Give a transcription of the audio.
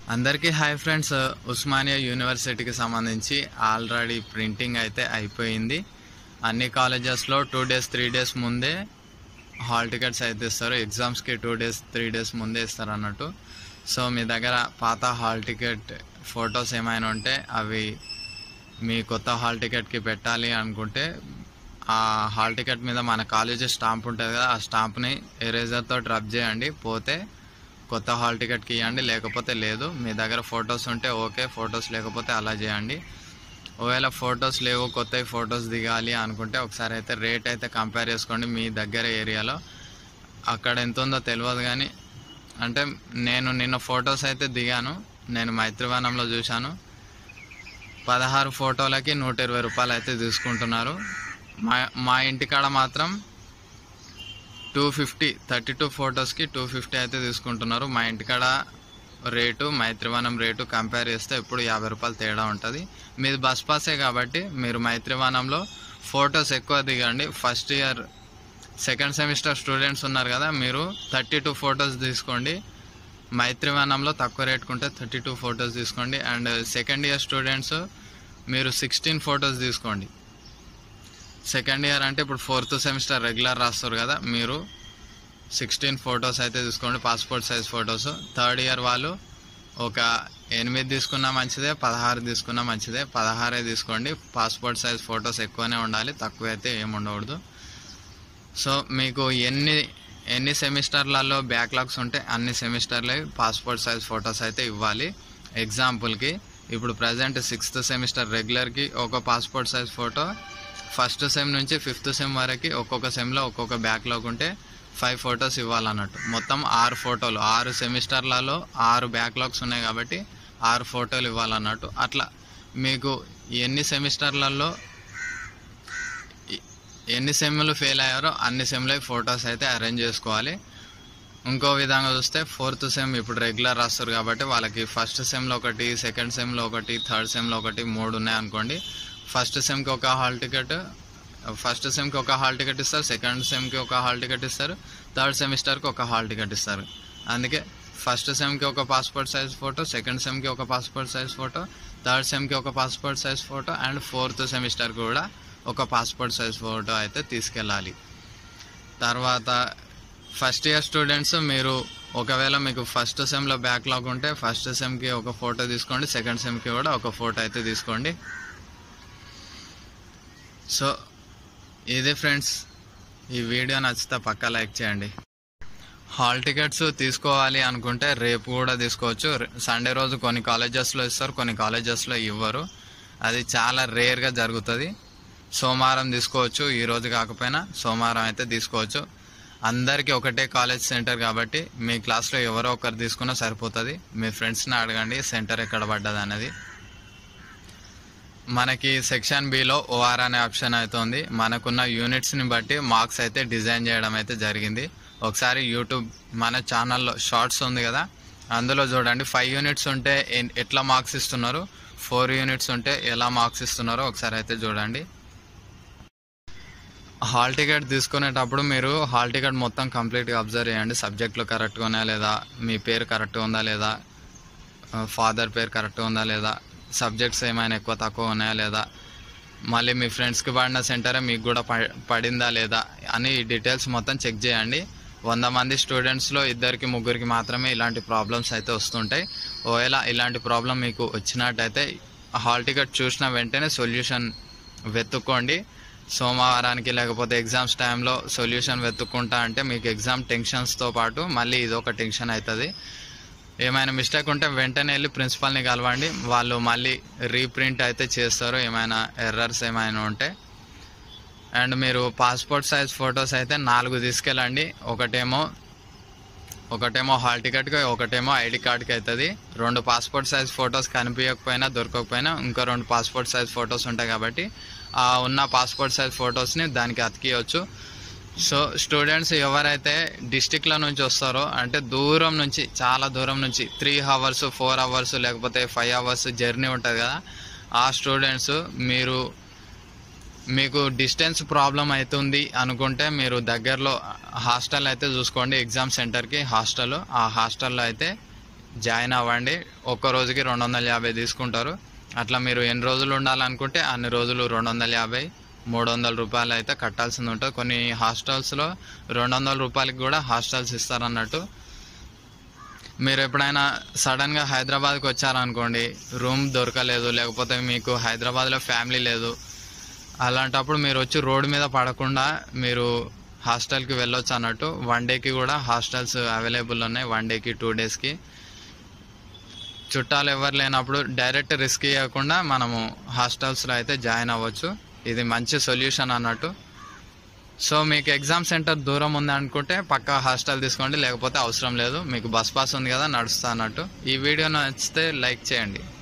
అందరికీ hi friends. Osmania యూనివర్సిటీకి సంబంధించి ఆల్రెడీ ప్రింటింగ్ అయితే అయిపోయింది. అన్ని కాలేజెస్లో 2 days 3 days ముందే హాల్ టికెట్స్ అయితే ఇస్తారు. ఎగ్జామ్స్కి 2 days 3 days ముందే ఇస్తారు అన్నట్టు. సో మీ దగ్గర పాత హాల్ టికెట్ ఫొటోస్ ఏమైనా ఉంటే అవి మీ కొత్త హాల్ టికెట్కి పెట్టాలి అనుకుంటే ఆ హాల్ టికెట్ మీద మన కాలేజీ స్టాంప్ ఉంటుంది కదా, ఆ స్టాంప్ని ఎరేజర్తో రబ్ చేయండి. పోతే కొత్త హాల్ టికెట్కి ఇవ్వండి, లేకపోతే లేదు. మీ దగ్గర ఫొటోస్ ఉంటే ఓకే, ఫొటోస్ లేకపోతే అలా చేయండి. ఒకవేళ ఫొటోస్ లేవు, కొత్త ఫొటోస్ దిగాలి అనుకుంటే ఒకసారి అయితే రేట్ అయితే కంపేర్ చేసుకోండి. మీ దగ్గర ఏరియాలో అక్కడ ఎంత ఉందో తెలియదు, కానీ అంటే నేను నిన్న ఫొటోస్ అయితే దిగాను. నేను మైత్రివనంలో చూశాను. 16 ఫోటోలకి 120 రూపాయలు అయితే తీసుకుంటున్నారు. మా ఇంటికాడ మాత్రం 250, 32 ఫొటోస్కి 250 అయితే తీసుకుంటున్నారు. మా ఇంటికాడ రేటు మైత్రివనం రేటు కంపేర్ చేస్తే ఇప్పుడు 50 రూపాయలు తేడా ఉంటుంది. మీది బస్ పాసే కాబట్టి మీరు మైత్రివనంలో ఫొటోస్ ఎక్కువ దిగండి. First year second semester students ఉన్నారు కదా, మీరు 32 ఫొటోస్ తీసుకోండి. మైత్రివనంలో తక్కువ రేటుకుంటే 32 ఫొటోస్ తీసుకోండి. అండ్ సెకండ్ ఇయర్ స్టూడెంట్స్ మీరు 16 ఫొటోస్ తీసుకోండి. సెకండ్ ఇయర్ అంటే ఇప్పుడు 4th సెమిస్టర్ రెగ్యులర్ రాస్తారు కదా, మీరు 16 ఫొటోస్ అయితే తీసుకోండి, passport size photos. Third year వాళ్ళు ఒక 8 తీసుకున్నా మంచిదే, 16 తీసుకున్నా మంచిదే. 16 తీసుకోండి. పాస్పోర్ట్ సైజ్ ఫొటోస్ ఎక్కువనే ఉండాలి, తక్కువ అయితే ఏమి ఉండకూడదు. సో మీకు ఎన్ని సెమిస్టర్లలో బ్యాక్లాగ్స్ ఉంటే అన్ని సెమిస్టర్లే పాస్పోర్ట్ సైజ్ ఫొటోస్ అయితే ఇవ్వాలి. ఎగ్జాంపుల్కి ఇప్పుడు ప్రజెంట్ 6th సెమిస్టర్ రెగ్యులర్కి ఒక passport size photo, first sem నుంచి 5th సెమ్ వరకు ఒక్కొక్క సెమ్లో ఒక్కొక్క బ్యాక్లాగ్ ఉంటే 5 ఫొటోస్ ఇవ్వాలన్నట్టు. మొత్తం 6 ఫోటోలు, 6 సెమిస్టర్లలో 6 బ్యాక్లాగ్స్ ఉన్నాయి కాబట్టి 6 ఫోటోలు ఇవ్వాలన్నట్టు. అట్లా మీకు ఎన్ని సెమిస్టర్లలో ఎన్ని సెమ్లు ఫెయిల్ అయ్యారో అన్ని సెమ్లో ఫొటోస్ అయితే అరేంజ్ చేసుకోవాలి. ఇంకో విధంగా చూస్తే 4th సెమ్ ఇప్పుడు రెగ్యులర్ రాస్తారు కాబట్టి వాళ్ళకి ఫస్ట్ సెమ్లో ఒకటి, సెకండ్ సెమ్లో ఒకటి, థర్డ్ సెమ్లో ఒకటి, 3 ఉన్నాయి అనుకోండి. ఫస్ట్ సెమ్కి ఒక హాల్ టికెట్ ఇస్తారు, సెకండ్ సెమ్కి ఒక హాల్ టికెట్ ఇస్తారు, థర్డ్ సెమిస్టర్కి ఒక హాల్ టికెట్ ఇస్తారు. అందుకే ఫస్ట్ సెమ్కి ఒక పాస్పోర్ట్ సైజ్ ఫోటో, సెకండ్ సెమ్కి ఒక పాస్పోర్ట్ సైజ్ ఫోటో, థర్డ్ సెమ్కి ఒక passport size photo, and 4th సెమిస్టర్కి కూడా ఒక పాస్పోర్ట్ సైజ్ ఫోటో అయితే తీసుకెళ్ళాలి. తర్వాత ఫస్ట్ ఇయర్ స్టూడెంట్స్ మీరు ఒకవేళ మీకు ఫస్ట్ సెమ్లో బ్యాక్లాగ్ ఉంటే ఫస్ట్ సెమ్కి ఒక ఫోటో తీసుకోండి, సెకండ్ సెమ్కి కూడా ఒక ఫోటో అయితే తీసుకోండి. సో ఇది ఫ్రెండ్స్, ఈ వీడియో నచ్చితే పక్కా లైక్ చేయండి. హాల్ టికెట్స్ తీసుకోవాలి అనుకుంటే రేపు కూడా తీసుకోవచ్చు. సండే రోజు కొన్ని కాలేజెస్లో ఇస్తారు, కొన్ని కాలేజెస్లో ఇవ్వరు. అది చాలా రేర్గా జరుగుతుంది. సోమవారం తీసుకోవచ్చు, ఈరోజు కాకపోయినా సోమవారం అయితే తీసుకోవచ్చు. అందరికీ ఒకటే కాలేజ్ సెంటర్ కాబట్టి మీ క్లాస్లో ఎవరో ఒకరు తీసుకున్నా సరిపోతుంది. మీ ఫ్రెండ్స్ని అడగండి సెంటర్ ఎక్కడ పడ్డది అనేది. మనకి సెక్షన్ బిలో ఓఆర్ అనే ఆప్షన్ అయితే ఉంది. మనకున్న యూనిట్స్ని బట్టి మార్క్స్ అయితే డిజైన్ చేయడం అయితే జరిగింది. ఒకసారి యూట్యూబ్ మన ఛానల్లో షార్ట్స్ ఉంది కదా, అందులో చూడండి. 5 యూనిట్స్ ఉంటే ఎట్లా మార్క్స్ ఇస్తున్నారు, 4 యూనిట్స్ ఉంటే ఎలా మార్క్స్ ఇస్తున్నారో ఒకసారి అయితే చూడండి. హాల్ టికెట్ తీసుకునేటప్పుడు మీరు హాల్ టికెట్ మొత్తం కంప్లీట్గా అబ్జర్వ్ చేయండి. సబ్జెక్టులు కరెక్ట్గా ఉన్నాయా లేదా, మీ పేరు కరెక్ట్గా ఉందా లేదా, ఫాదర్ పేరు కరెక్ట్గా ఉందా లేదా, సబ్జెక్ట్స్ ఏమైనా ఎక్కువ తక్కువ ఉన్నాయా లేదా, మళ్ళీ మీ ఫ్రెండ్స్కి పడిన సెంటరే మీకు కూడా పడిందా లేదా అని ఈ డీటెయిల్స్ మొత్తం చెక్ చేయండి. 100 మంది స్టూడెంట్స్లో 2కి 3కి మాత్రమే ఇలాంటి ప్రాబ్లమ్స్ అయితే వస్తుంటాయి. ఒకవేళ ఇలాంటి ప్రాబ్లం మీకు వచ్చినట్టయితే హాల్ టికెట్ చూసిన వెంటనే సొల్యూషన్ వెతుక్కోండి. సోమవారానికి లేకపోతే ఎగ్జామ్స్ టైంలో సొల్యూషన్ వెతుక్కుంటా అంటే మీకు ఎగ్జామ్ టెన్షన్స్తో పాటు మళ్ళీ ఇదొక టెన్షన్ అవుతుంది. ఏమైనా మిస్టేక్ ఉంటే వెంటనే వెళ్ళి ప్రిన్సిపల్ని కలవండి, వాళ్ళు మళ్ళీ రీప్రింట్ అయితే చేస్తారు ఏమైనా ఎర్రర్స్ ఏమైనా ఉంటే. అండ్ మీరు పాస్పోర్ట్ సైజ్ ఫొటోస్ అయితే 4 తీసుకెళ్ళండి. ఒకటేమో హాల్ టికెట్కి, ఒకటేమో ఐడి కార్డ్కి అవుతుంది. 2 పాస్పోర్ట్ సైజ్ ఫొటోస్ కనిపించకపోయినా దొరకకపోయినా ఇంకో 2 పాస్పోర్ట్ సైజ్ ఫొటోస్ ఉంటాయి కాబట్టి ఆ ఉన్న పాస్పోర్ట్ సైజ్ ఫొటోస్ని దానికి అతికియవచ్చు. సో స్టూడెంట్స్ ఎవరైతే డిస్టిక్ల నుంచి వస్తారో, అంటే దూరం నుంచి, చాలా దూరం నుంచి 3 hours 4 hours లేకపోతే 5 hours జర్నీ ఉంటుంది కదా, ఆ స్టూడెంట్స్ మీకు డిస్టెన్స్ ప్రాబ్లం అవుతుంది అనుకుంటే మీరు దగ్గరలో హాస్టల్ అయితే చూసుకోండి. ఎగ్జామ్ సెంటర్కి హాస్టల్, ఆ హాస్టల్లో అయితే జాయిన్ అవ్వండి. ఒక్క రోజుకి 250 తీసుకుంటారు. అట్లా మీరు ఎన్ని రోజులు ఉండాలనుకుంటే అన్ని రోజులు 250, 300 రూపాయలు అయితే కట్టాల్సింది ఉంటుంది. కొన్ని హాస్టల్స్లో 200 రూపాయలకి కూడా హాస్టల్స్ ఇస్తారన్నట్టు. మీరు ఎప్పుడైనా సడన్గా హైదరాబాద్కి వచ్చారనుకోండి, రూమ్ దొరకలేదు, లేకపోతే మీకు హైదరాబాద్లో ఫ్యామిలీ లేదు, అలాంటప్పుడు మీరు వచ్చి రోడ్డు మీద పడకుండా మీరు హాస్టల్కి వెళ్ళొచ్చు అన్నట్టు. 1 డేకి కూడా హాస్టల్స్ అవైలబుల్ ఉన్నాయి, 1 డేకి 2 డేస్కి. చుట్టాలు ఎవరు లేనప్పుడు డైరెక్ట్ రిస్క్ ఇవ్వకుండా మనము హాస్టల్స్లో అయితే జాయిన్ అవ్వచ్చు. ఇది మంచి సొల్యూషన్ అన్నట్టు. సో మీకు ఎగ్జామ్ సెంటర్ దూరం ఉంది అనుకుంటే పక్కా హాస్టల్ తీసుకోండి, లేకపోతే అవసరం లేదు. మీకు బస్ పాస్ ఉంది కదా, నడుస్తా అన్నట్టు. ఈ వీడియో నచ్చితే లైక్ చేయండి.